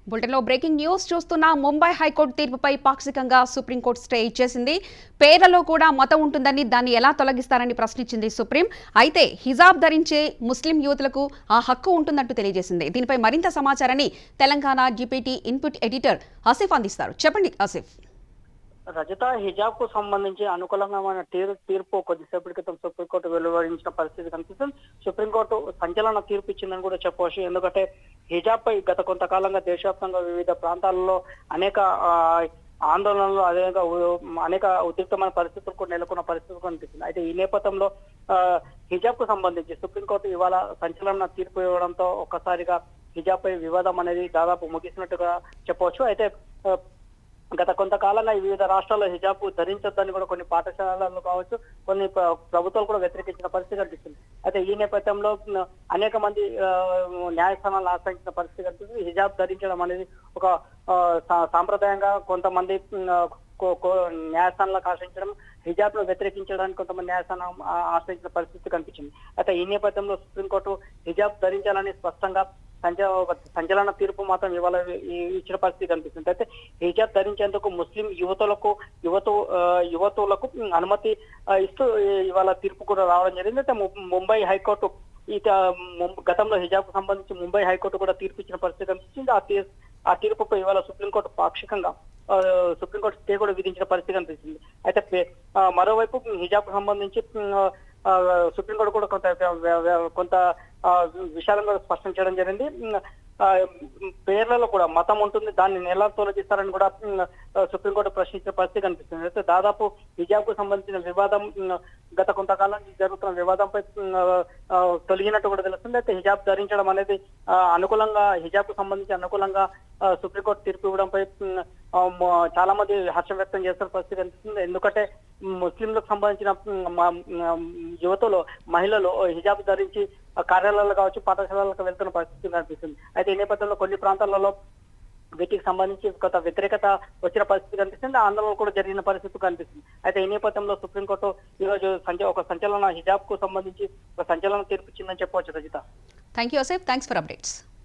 బులెటిన్లో breaking news చూస్తున్న Mumbai high court తీర్పుపై పాక్షికంగా సుప్రీంకోర్టు స్టే ఇచ్చేసింది. పేర్లలో కూడా మతం ఉంటుందని దాన్ని ఎలా తొలగిస్తారని ప్రశ్నించింది సుప్రీం. అయితే హిజాబ్ ధరించే ముస్లిం యువతులకు ఆ హక్కు ఉంటుందంటూ తెలియజేసింది. దీనిపై మరింత సమాచారాన్ని Telangana GPT input editor Asif అందిస్తారు. చెప్పండి ఆసిఫ్. రజత, హిజాబ్ కు సంబంధించి అనుకూలంగా తీర్పు కొద్దిసేపటి క్రితం సుప్రీంకోర్టు వెలువరించిన పరిస్థితి కనిపిస్తుంది. సుప్రీంకోర్టు సంచలన తీర్పు ఇచ్చిందని కూడా చెప్పవచ్చు. ఎందుకంటే హిజాబ్ పై గత కొంతకాలంగా దేశవ్యాప్తంగా వివిధ ప్రాంతాలలో అనేక ఆందోళనలు, అదేవిధంగా అనేక ఉద్రిక్తమైన పరిస్థితులు కూడా నెలకొన్న పరిస్థితులు కనిపిస్తుంది. అయితే ఈ నేపథ్యంలో హిజాబ్ కు సంబంధించి సుప్రీంకోర్టు ఇవాళ సంచలన తీర్పు ఇవ్వడంతో ఒక్కసారిగా హిజాబ్ పై వివాదం అనేది దాదాపు ముగిసినట్టుగా చెప్పవచ్చు. అయితే గత కొంతకాలంగా వివిధ రాష్ట్రాల్లో హిజాబ్ ధరించొద్దని కూడా కొన్ని పాఠశాలలు కావచ్చు, కొన్ని ప్రభుత్వాలు కూడా వ్యతిరేకించిన పరిస్థితి కనిపిస్తుంది. అయితే ఈ నేపథ్యంలో అనేక మంది న్యాయస్థానాలను ఆశ్రయించిన పరిస్థితి కనిపిస్తుంది. హిజాబ్ ధరించడం అనేది ఒక సాంప్రదాయంగా కొంతమంది న్యాయస్థానాలకు ఆశ్రయించడం, హిజాబ్ ను వ్యతిరేకించడానికి కొంతమంది న్యాయస్థానం ఆశ్రయించిన పరిస్థితి కనిపించింది. అయితే ఈ నేపథ్యంలో సుప్రీంకోర్టు హిజాబ్ ధరించాలని స్పష్టంగా సంచలన తీర్పు మాత్రం ఇవాళ ఇచ్చిన పరిస్థితి కనిపిస్తుంది. అయితే హిజాబ్ ధరించేందుకు ముస్లిం యువతులకు అనుమతి ఇస్తూ ఇవాళ తీర్పు కూడా రావడం జరిగింది. అయితే ముంబై హైకోర్టు గతంలో హిజాబ్ కు సంబంధించి ముంబై హైకోర్టు కూడా తీర్పు ఇచ్చిన పరిస్థితి కనిపిస్తుంది. ఆ తీర్పుపై ఇవాళ సుప్రీంకోర్టు పాక్షికంగా సుప్రీంకోర్టు స్టే కూడా విధించిన పరిస్థితి కనిపిస్తుంది. అయితే మరోవైపు హిజాబ్ కు సంబంధించి సుప్రీంకోర్టు కూడా కొంత విషయాలను కూడా స్పష్టం చేయడం జరిగింది. పేర్లలో కూడా మతం ఉంటుంది, దాన్ని ఎలా తొలగిస్తారని కూడా సుప్రీంకోర్టు ప్రశ్నించిన పరిస్థితి కనిపిస్తుంది. అయితే దాదాపు హిజాబ్ కు సంబంధించిన వివాదం గత కొంతకాలం జరుగుతున్న వివాదంపై తొలగినట్టు కూడా తెలుస్తుంది. అయితే హిజాబ్ ధరించడం అనేది అనుకూలంగా, హిజాబ్ కు సంబంధించి అనుకూలంగా సుప్రీంకోర్టు తీర్పు ఇవ్వడంపై చాలా మంది హర్షం వ్యక్తం చేస్తున్న పరిస్థితి కనిపిస్తుంది. ఎందుకంటే ముస్లింలకు సంబంధించిన మహిళలు హిజాబ్ ధరించి కార్యాలయాలు కావచ్చు, పాఠశాలలకు వెళ్తున్న పరిస్థితి కనిపిస్తుంది. అయితే ఈ నేపథ్యంలో కొన్ని ప్రాంతాలలో వీటికి సంబంధించి కొంత వ్యతిరేకత వచ్చిన పరిస్థితి కనిపిస్తుంది, ఆందోళన కూడా జరిగిన పరిస్థితి కనిపిస్తుంది. అయితే ఈ నేపథ్యంలో సుప్రీంకోర్టు ఈరోజు ఒక సంచలన హిజాబ్ కు సంబంధించి ఒక సంచలన తీర్పు ఇచ్చిందని చెప్పవచ్చు. Rajitha, thank you Asif, thanks for updates.